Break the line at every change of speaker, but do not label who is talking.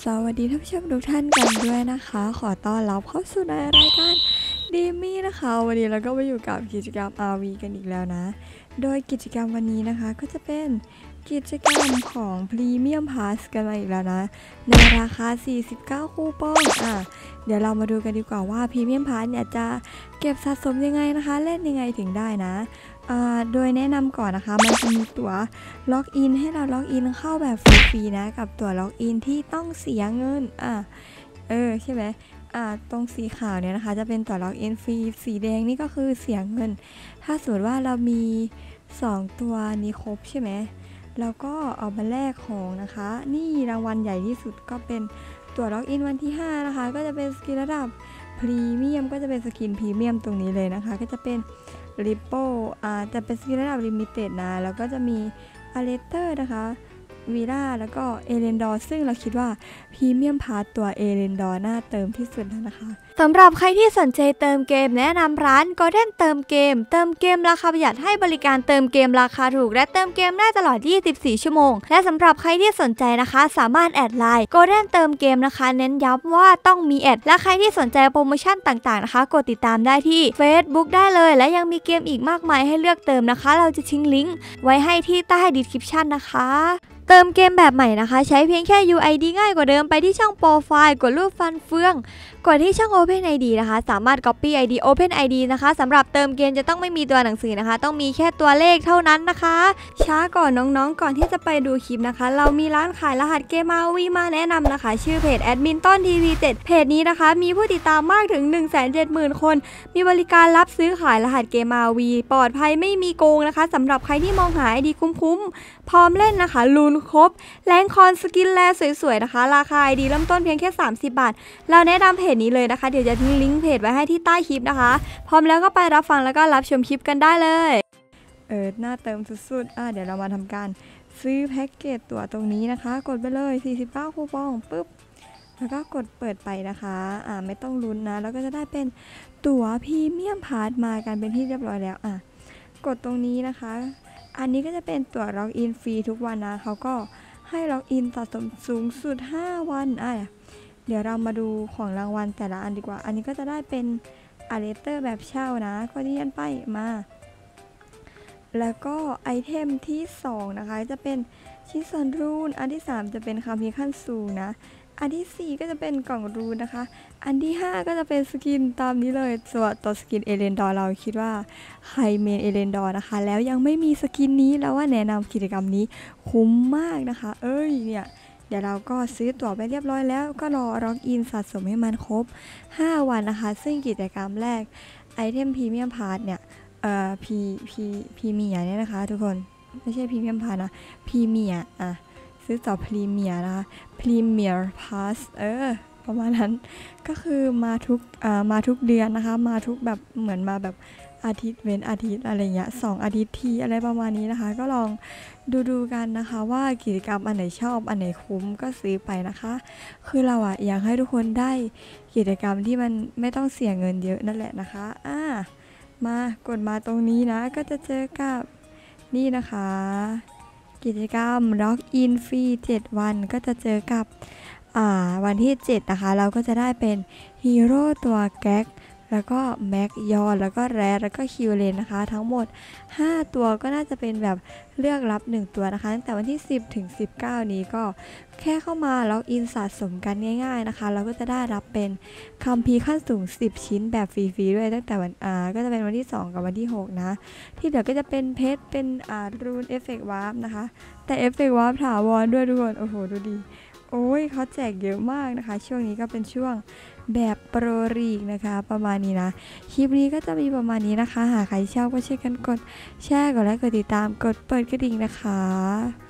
วัสดีท่านผู้ชมทุกท่านกันด้วยนะคะขอต้อนรับเข้าสู่ในรายการดีมี่นะคะวันนี้เราก็มาอยู่กับกิจกรรม RV กันอีกแล้วนะโดยกิจกรรมวันนี้นะคะก็จะเป็นกิจกรรมของ Premium Pass กันมาอีกแล้วนะในราคา49คูปองเดี๋ยวเรามาดูกันดีกว่าว่า Premium Pass เนี่ยจะเก็บสะสมยังไงนะคะเล่นยังไงถึงได้นะโดยแนะนำก่อนนะคะมันจะมีตั๋วล็อกอินให้เราล็อกอินเข้าแบบฟรีๆนะกับตั๋วล็อกอินที่ต้องเสียเงินใช่ไหมตรงสีขาวเนี่ยนะคะจะเป็นตั๋วล็อกอินฟรีสีแดงนี่ก็คือเสียเงินถ้าสมมติว่าเรามี2ตัวนี้ครบใช่ไหมแล้วก็เอามาแลกของนะคะนี่รางวัลใหญ่ที่สุดก็เป็นตั๋วล็อกอินวันที่5นะคะก็จะเป็นสกินระดับพรีเมียมก็จะเป็นสกินพรีเมียมตรงนี้เลยนะคะก็จะเป็นริปโป้จะเป็นสกินระดับลิมิเต็ดนะแล้วก็จะมีอเลเตอร์นะคะวีล่าแล้วก็เอเลนดอร์ซึ่งเราคิดว่าพรีเมียมพาร์ตตัวเอเลนดอร์น่าเติมที่สุดแล้วนะคะสำหรับใครที่สนใจเติมเกมแนะนำร้าน Golden เติมเกมราคาประหยัดให้บริการเติมเกมราคาถูกและเติมเกมได้ตลอด24ชั่วโมงและสำหรับใครที่สนใจนะคะสามารถแอดไลน์ Golden เติมเกมนะคะเน้นย้ำว่าต้องมีแอดและใครที่สนใจโปรโมชั่นต่างๆนะคะกดติดตามได้ที่ Facebook ได้เลยและยังมีเกมอีกมากมายให้เลือกเติมนะคะเราจะทิ้งลิงก์ไว้ให้ที่ใต้ description นะคะเติมเกมแบบใหม่นะคะใช้เพียงแค่ UID ง่ายกว่าเดิมไปที่ช่องโปรไฟล์กดรูปฟันเฟืองกดที่ช่อง Open ID นะคะสามารถ Copy ID Open ID นะคะสำหรับเติมเกมจะต้องไม่มีตัวหนังสือนะคะต้องมีแค่ตัวเลขเท่านั้นนะคะช้าก่อนน้องๆก่อนที่จะไปดูคลิปนะคะเรามีร้านขายรหัสเกม RV มาแนะนำนะคะชื่อเพจแอดมินต้น TV7 เพจนี้นะคะมีผู้ติดตามมากถึง 170,000 คนมีบริการรับซื้อขายรหัสเกม RV ปลอดภัยไม่มีโกงนะคะสำหรับใครที่มองหา ID คุ้มๆพร้อมเล่นนะคะลูนครบแรงคอนสกินแลสวยๆนะคะราคา ID เริ่มต้นเพียงแค่30 บาทเราแนะนำเพจนี้เลยนะคะเดี๋ยวจะทิ้งลิงก์เพจไว้ให้ที่ใต้คลิปนะคะพร้อมแล้วก็ไปรับฟังแล้วก็รับชมคลิปกันได้เลยหน้าเติมสุดๆเดี๋ยวเรามาทำการซื้อแพ็กเกจตั๋วตรงนี้นะคะกดไปเลย49คูปองปึ๊บแล้วก็กดเปิดไปนะคะไม่ต้องลุ้นนะแล้วก็จะได้เป็นตั๋วพรีเมียมพาสมากันเป็นที่เรียบร้อยแล้วกดตรงนี้นะคะอันนี้ก็จะเป็นตั๋วล็อกอินฟรีทุกวันนะเขาก็ให้ล็อกอินสะสมสูงสุด5วันเดี๋ยวเรามาดูของรางวัลแต่ละอันดีกว่าอันนี้ก็จะได้เป็นอาเลเตอร์แบบเช่านะก็เรียนไปมาแล้วก็ไอเทมที่2นะคะจะเป็นชิ้นส่วนรูนอันที่3จะเป็นคัมภีร์ขั้นสูงนะอันที่4ก็จะเป็นกล่องรูนนะคะอันที่5ก็จะเป็นสกินตามนี้เลยตัวสกินเอเลนดอร์เราคิดว่าใครเมนเอเลนดอร์นะคะแล้วยังไม่มีสกินนี้แล้วว่าแนะนำกิจกรรมนี้คุ้มมากนะคะเนี่ยเดี๋ยวเราก็ซื้อตั๋วไปเรียบร้อยแล้วก็รอล็อกอินสะสมให้มันครบ5วันนะคะซึ่งกิจกรรมแรกไอเทมพรีเมียมพาสเนี่ยพรีเมียร์เนี่ยนะคะทุกคนไม่ใช่พรีเมียมพาสนะพรีเมียร์ซื้อต่อพรีเมียร์นะคะพรีเมียร์พาสประมาณนั้นก็คือมาทุกเดือนนะคะมาทุกแบบเหมือนมาแบบอาทิตย์เว้นอาทิตย์อะไรเงี้ย2 อาทิตย์ทีอะไรประมาณนี้นะคะก็ลองดูกันนะคะว่ากิจกรรมอันไหนชอบอันไหนคุ้มก็ซื้อไปนะคะคือเราอยากให้ทุกคนได้กิจกรรมที่มันไม่ต้องเสียเงินเยอะนั่นแหละนะคะมากดมาตรงนี้นะก็จะเจอกับนี่นะคะกิจกรรมล็อกอินฟรี7วันก็จะเจอกับวันที่7นะคะเราก็จะได้เป็นฮีโร่ตัวแก๊กแล้วก็แม็กยอนแล้วก็แรดแล้วก็คิวเลนนะคะทั้งหมด5ตัวก็น่าจะเป็นแบบเลือกรับ1ตัวนะคะตั้งแต่วันที่10ถึง19นี้ก็แค่เข้ามาล็อกอินสะสมกันง่ายๆนะคะเราก็จะได้รับเป็นคัมภีร์ขั้นสูง10ชิ้นแบบฟรีๆด้วยตั้งแต่วันก็จะเป็นวันที่2กับวันที่6นะที่เหลือก็จะเป็นเพชรเป็นรูนเอฟเฟกต์วาร์ปนะคะแต่เอฟเฟกต์วาร์ปถาวรด้วยทุกคนโอ้โหดูดีโอ้ยเขาแจกเยอะมากนะคะช่วงนี้ก็เป็นช่วงแบบโปรลีกนะคะประมาณนี้นะคลิปนี้ก็จะมีประมาณนี้นะคะหากใครชอบก็ช่วยกันกดแชร์กดไลค์กดติดตามกดเปิดกระดิ่งนะคะ